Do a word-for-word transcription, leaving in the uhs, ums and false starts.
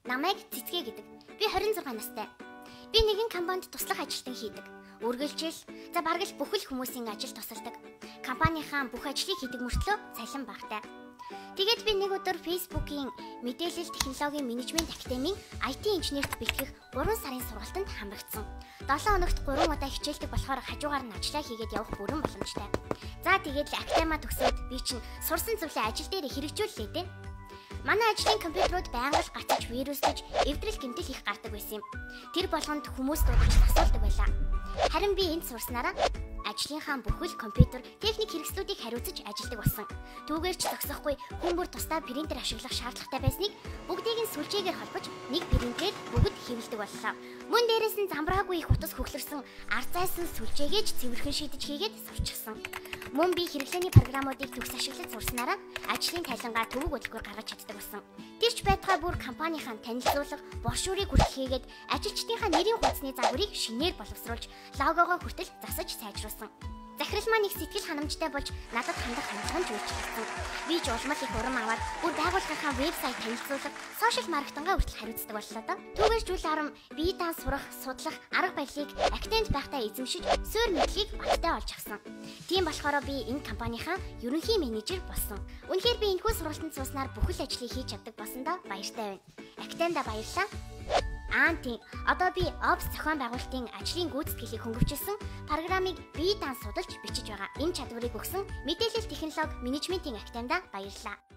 Намайг Цэцгээ гэдэг. Би хорин зургаан настай. Би нэгэн компанид туслах ажилтан хийдэг. Үргэлжил, за бараг л бүхэл хүмүүсийн ажил тусалдаг. Компанийнхаа бүх ажлыг хийдэг мөртлөө цалин багтай. Тэгээд би нэг өдөр Facebook-ийн мэдээлэл технологийн менежмент академийн ай ти инженерт бэлтгэх гурван сарын сургалтанд хамрагдсан. долоо хоногт гурван удаа хичээлдэг болохоор хажуугаар нь ажиллаа хийгээд явах бүрэн боломжтой. За тэгээд л академиа төгсөөд би чинь сурсан зүйлээ ажил дээр хэрэгжүүллээ дээ. Манай ажлын компьютерууд байнга л гацаж вируслж, эвдрэл гэмтэл их гардаг байсан юм. Тэр болгонд хүмүүс дуудаж асуулдаг байлаа. Харин би энд сурснараа ажлынхаа бүхэл компьютер техник хэрэгслүүдийг хариуцаж ажилладаг болсон. Түүгээр ч зогсохгүй хүн бүр тусдаа принтер ашиглах шаардлагатай байсныг бүгдийг нь сүлжээгээр холбож нэг принтерээр бүгд хэвлэдэг боллоо. Мөн дээрээс нь замбраагүй их утас хөхлөрсөн арцайсан сүлжээгээч цэвэрхэн шийдэж хийгээд сурчсан. Мөн би хэрэглээний програмуудыг төгс ашиглаж сурснараа ажлын тайлангаа төвөг хөдөлгөөр гаргаж чаддаг болсон. Тэрч байтугай бүр компанийнхаа танилцуулга, боршуурыг хүргэх хийгээд ажилчдынхаа нэрийн хуудасны загварыг шинээр боловсруулж, логогоо хүртэл засаж сайжруулсан. Захирал маань их сэтгэл ханамжтай болж надад хандах хандлага нь үйлчлсэн. Би ч улмал их урам аваад бүр байгууллагынхаа вебсайт танилцуулга, сошиал маркетингаа хүртэл хариуцдаг боллоо доо. Түүгээр жүүл арам бие даан сурах, судлах, арга барилыг академид байхдаа эзэмшиж, суур мэдлэгийг баттай олж авсан. Тийм болохоор би энэ компанийнхаа ерөнхий менежер болсон. Үнэхээр би энэхүү сургалтанд сууснаар бүхэл ажлыг хийж чаддаг болсон доо, баяртай байна. Академида баярлалаа. Аа тийм. Одоо би Ops зохион байгуулалтын ажлын гүйцэтгэлийг хөнгөвчилсөн программыг бие даан судалж бичиж байгаа. Энэ чадварыг өгсөн мэдээлэл технологи менежментийн академида баярлалаа.